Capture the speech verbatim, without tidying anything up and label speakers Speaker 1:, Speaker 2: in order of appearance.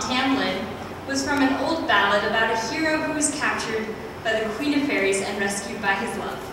Speaker 1: Tam Lin, was from an old ballad about a hero who was captured by the Queen of Fairies and rescued by his love.